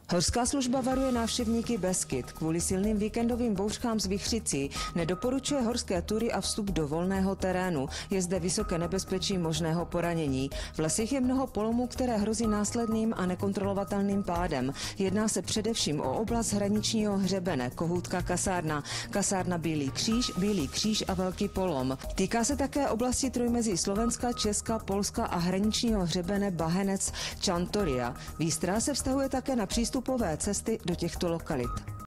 Horská služba varuje návštěvníky Beskyd. Kvůli silným víkendovým bouřkám z Vichřicí nedoporučuje horské tury a vstup do volného terénu. Je zde vysoké nebezpečí možného poranění. V lesích je mnoho polomů, které hrozí následným a nekontrolovatelným pádem. Jedná se především o oblast hraničního hřebene, Kohoutka kasárna, kasárna Bílý kříž a Velký polom. Týká se také oblasti trojmezí Slovenska, Česka, Polska a hraničního hřebene Bahenec Čantoria. Výstraha se vztahuje také na přístupové cesty do těchto lokalit.